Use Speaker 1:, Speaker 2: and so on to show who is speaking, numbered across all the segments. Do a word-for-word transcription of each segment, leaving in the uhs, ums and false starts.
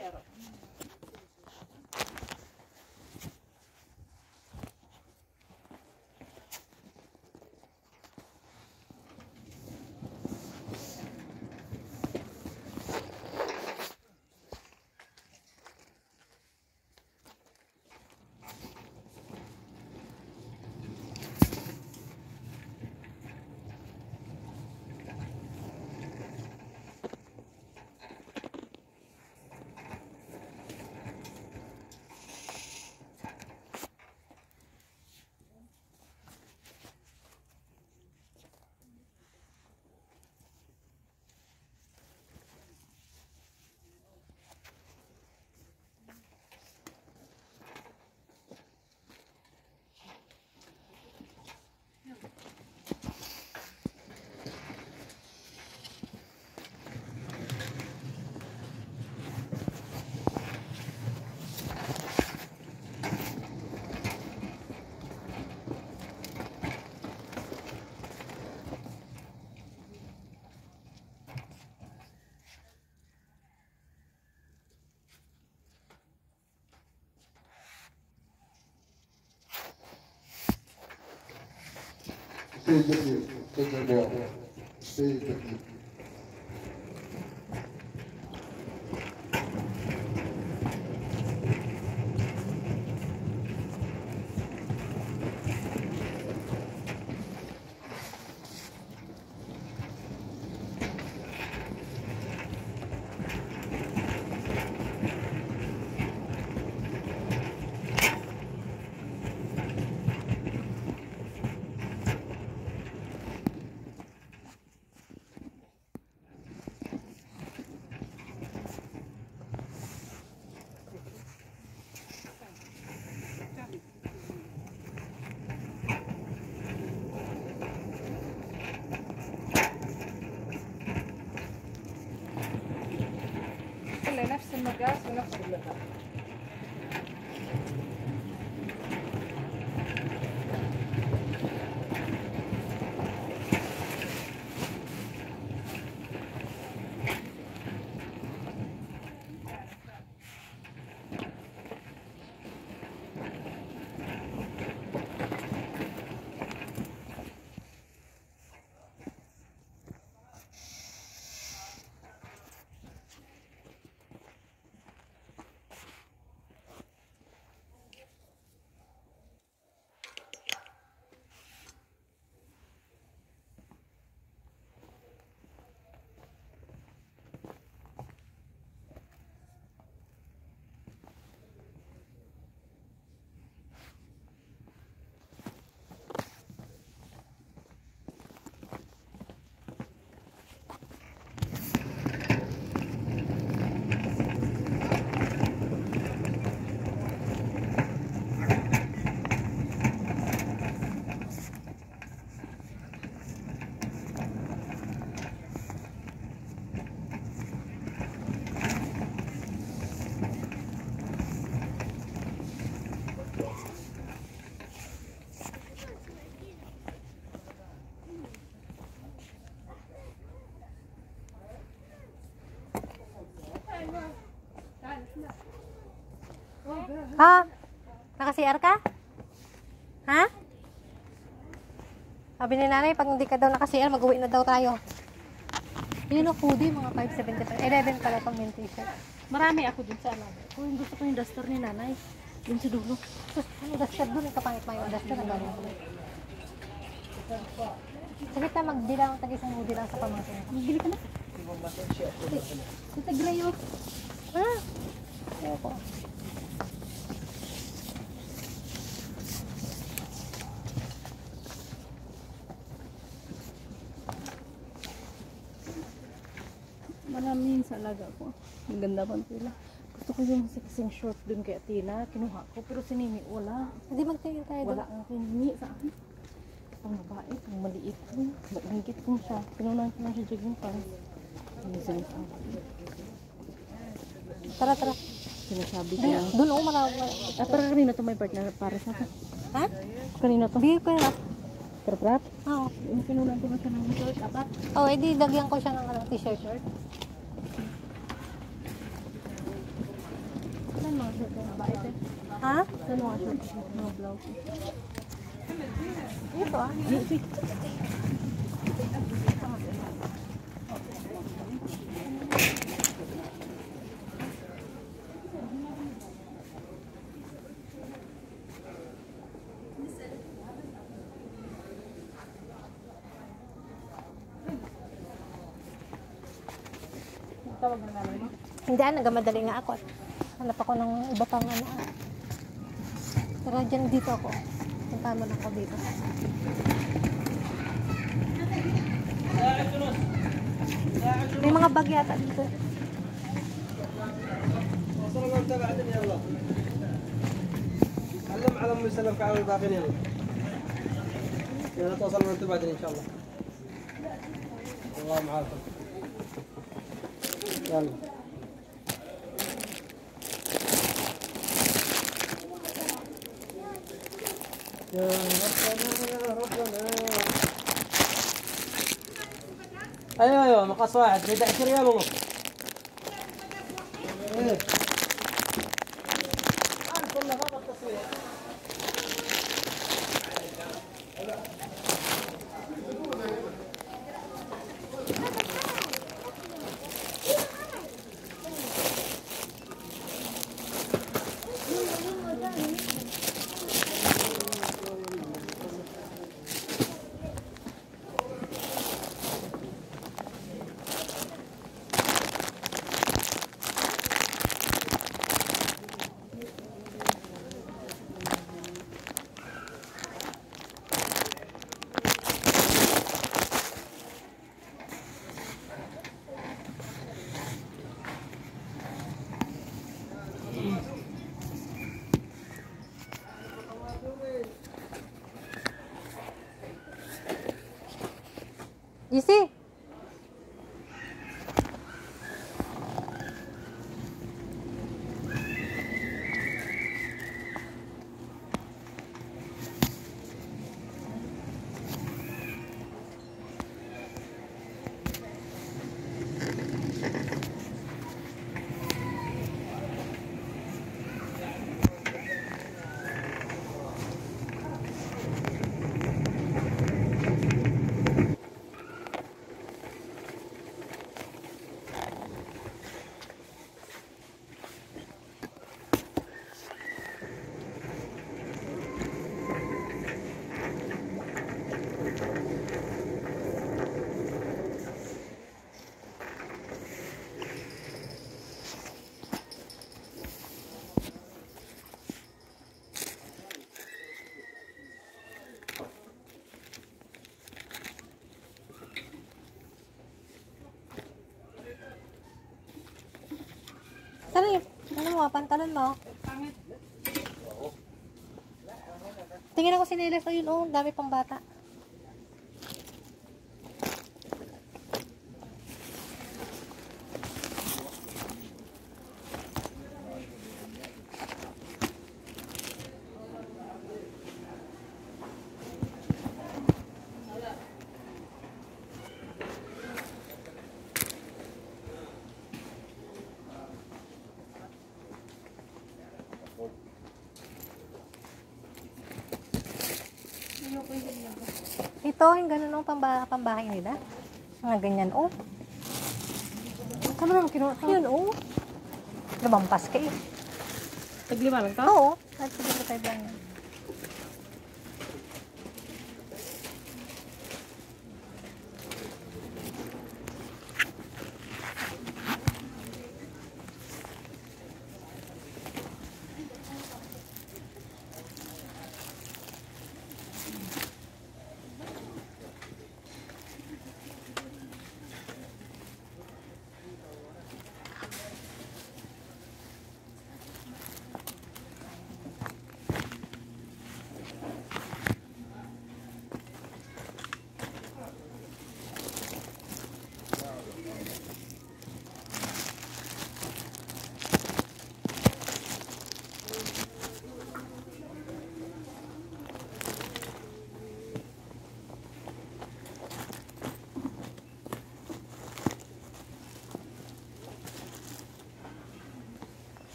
Speaker 1: Stay with you. Take your ball. Stay with you.
Speaker 2: نفس المقاس ونفس اللغة.
Speaker 3: Ha? Naka-C R ka? Ha? Sabi ni nanay, pag hindi ka daw naka-C R, mag-uwi na daw tayo. Yun o, foodie, mga five seventy-five. eleven pala itong yung t-shirt.
Speaker 2: Marami ako dun sa alam. Kung yung gusto ko yung duster ni nanay. Dun sa dulo.
Speaker 3: Ang duster dun, yung kapangit pa yung duster na gano'n. Sige ta, magbilang, tag-isang hoodie lang sa pamangkin.
Speaker 2: Magbili ka na. Sa Taglayo.
Speaker 3: Ha? Ayoko.
Speaker 2: Maraming sa alaga ko. Ang ganda pa sila. Gusto ko yung sexing short dun kay Athena. Kinuha ko. Pero si Nimi, wala.
Speaker 3: Hindi magtingin tayo doon.
Speaker 2: Wala ang Nimi sa akin. Ang babae, ang maliit ko. Maingit ko siya. Pinunan ko lang siya jogging pants. Ang sinasabi.
Speaker 3: Tara, tara.
Speaker 2: Sinasabi ko lang.
Speaker 3: Doon o, marami.
Speaker 2: Ah, pero kanina to may partner para sa ka.
Speaker 3: Ha?
Speaker 2: Kanina to.
Speaker 3: Bigay ko na.
Speaker 2: Perprat?
Speaker 3: Oo.
Speaker 2: Yung pinunan ko na siya ng short. Apat.
Speaker 3: Oo, edi lagyan ko siya ng ano, t-shirt.
Speaker 2: Saan mga short na ba ito?
Speaker 3: Ha?
Speaker 2: Saan mga short? Mga blouse.
Speaker 3: Ito ah.
Speaker 2: Tawag na namin mo?
Speaker 3: Hindi ah, nagamadali nga ako. Hanap ako ng iba pang ano ah. Tara dyan, dito ako. Punta mo na ako dito. May mga bag yata dito.
Speaker 4: علم على ام سلم في عون باقين يلا يلا توصل من بعدين ان شاء الله الله معاكم يلا يا ربنا يا ربنا ايوه ايوه مقص واحد ب عشرة ريال ونص ايه
Speaker 3: Easy. Saan yung, ano mo, pantalon mo? Tingin ako sinelas. Ayun, oh, dami pang bata. Ito, yung ganun ang pamba, pambahay nila. Mga ganyan, oh. Kano naman kinuha? Yun, oh. Lumampas ka eh.
Speaker 2: Taglima lang to?
Speaker 3: Oo. At siguro tayo lang yan.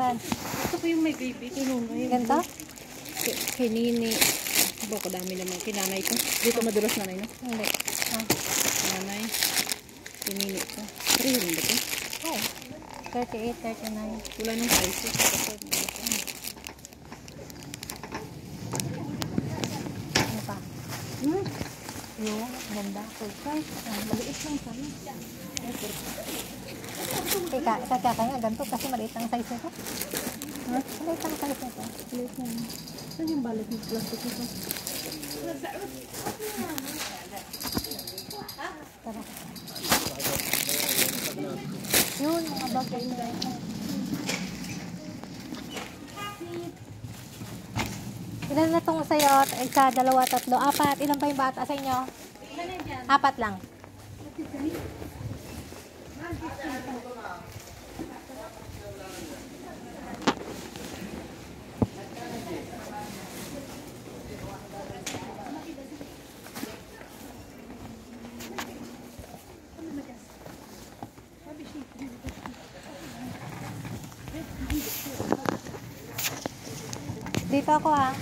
Speaker 3: Saan?
Speaker 2: Gusto ko yung may baby. Tinunay.
Speaker 3: Ganito?
Speaker 2: Kay, kay Nini. Bako dami naman. Kinanay ko. Dito madulas nanay, no?
Speaker 3: Hindi. Ah.
Speaker 2: Nanay. Kay Nini ko. Pero yun ba ito?
Speaker 3: Oh. thirty-eight, thirty-nine.
Speaker 2: Wala nung size.
Speaker 3: Ano pa?
Speaker 2: Hmm?
Speaker 3: Yung ganda. Full size. Ah, maliit lang kami. Ika, ika kaya ganito kasi maliit ang size nito. Ha? Maliit ang size nito.
Speaker 2: Maliit lang. Saan yung balik ng plastic nito?
Speaker 3: Tara. Yun, mga bagay na. Ilan na itong sa'yo? Isa, dalawa, tatlo, apat. Ilan pa yung bata sa inyo? Apat lang. Dito ako ha.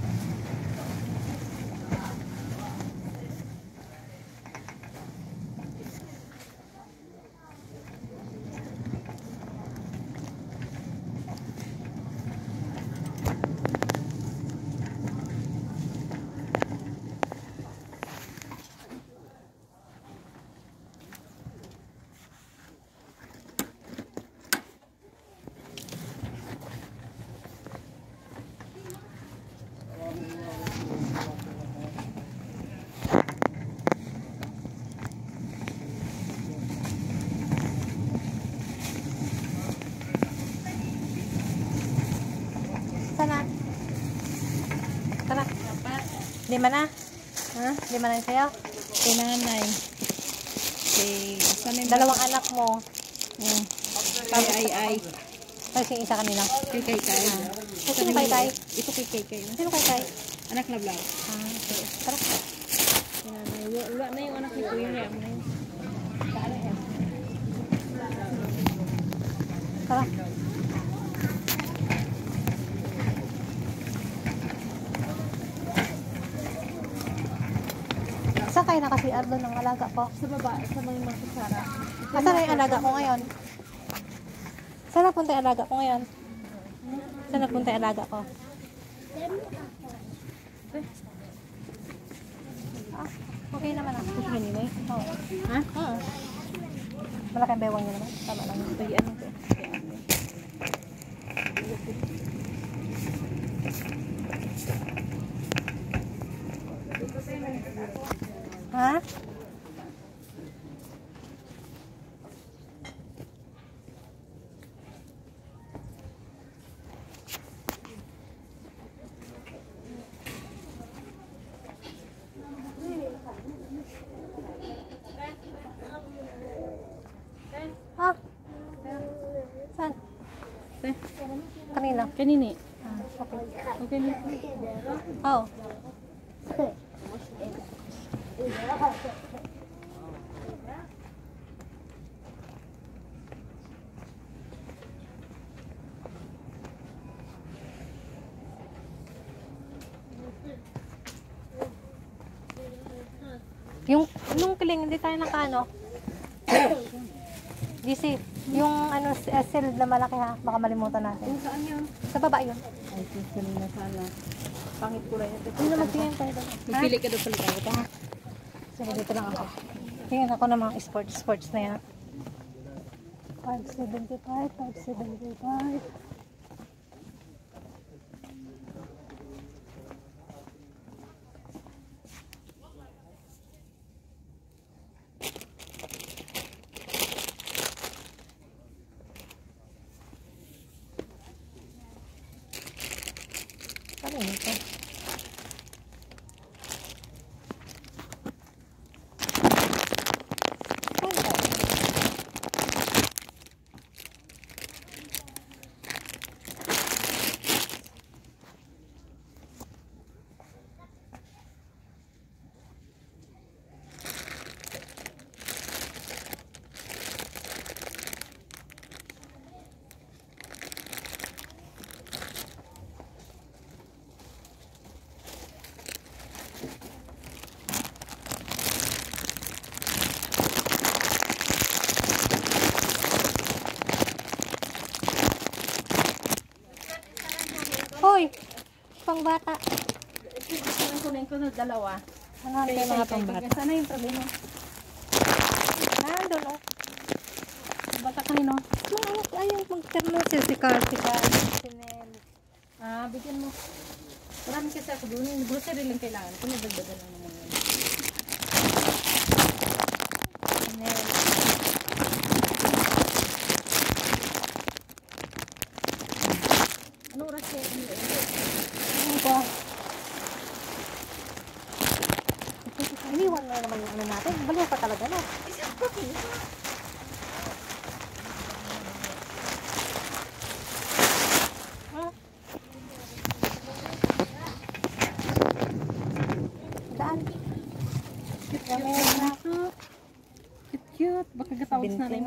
Speaker 3: Sana. Sana. Lima na? Ha? Lima na yung sa'yo?
Speaker 2: Kay nanay. Kay... Saan yung
Speaker 3: Dalawang anak mo.
Speaker 2: Hmm. Kay Ay Ay.
Speaker 3: Tapos yung isa kanina.
Speaker 2: Kay Kay Kay.
Speaker 3: Sino kay Kay?
Speaker 2: Ito kay Kay Kay.
Speaker 3: Sino kay Kay?
Speaker 2: Anak na vlog.
Speaker 3: Ah, okay. Tara.
Speaker 2: Kay nanay. Wa- Wala na yung anak ni Kuya niya. Ano na yun?
Speaker 3: Tara. Saan kayo nakasi R doon ng alaga ko?
Speaker 2: Sa baba. Sa mga mga kusara.
Speaker 3: Asan na yung alaga ko ngayon? Saan napunta yung alaga ko ngayon? Saan napunta yung alaga ko? Ah, okay naman ako.
Speaker 2: Gusto ka nila eh?
Speaker 3: Oo.
Speaker 2: Ha?
Speaker 3: Oo. Malaki ang bewang niya naman. Tama lang.
Speaker 2: Ito yung ano to.
Speaker 3: Ha? Ha? Saan?
Speaker 2: Eh,
Speaker 3: Kanina.
Speaker 2: kanini.
Speaker 3: Ah, okay.
Speaker 2: Okay na.
Speaker 3: Oo. Yung, nung kiling, hindi tayo nakaano. D C, yung ano, uh, seal na malaki ha, baka malimutan natin.
Speaker 2: Kung saan yun?
Speaker 3: Sa baba yun.
Speaker 2: Ay, susunod na sana. Pangit ko lang ito.
Speaker 3: Hindi na magtingin tayo doon. Ha?
Speaker 2: Magpili ka doon sa likod ko, ha?
Speaker 3: Sige, dito lang ako. Tingnan ako ng mga sports, sports na yan. five seventy-five, five seventy-five. Ano ito? Uy! Pang bata.
Speaker 2: Kunin ko na ko na dalawa.
Speaker 3: Ano ang mga pang bata?
Speaker 2: Sana yung tabi mo.
Speaker 3: Nandun oh.
Speaker 2: Bata kanino?
Speaker 3: Mga anak, ayaw mag-termo si si Carl, si Carl, si Nel.
Speaker 2: Ah, bigyan mo. Marami kasi ako doon. Yung grocery lang kailangan. Kung nagdagdagan lang naman yun.
Speaker 3: Si Nel.
Speaker 2: Ano oras kayo?
Speaker 3: Ano ko? Iniwan mo naman yung ano natin. Baliw ka talaga na. Ha? Daan.
Speaker 2: Cute, cute. Cute, cute. Baka gatawag na rin.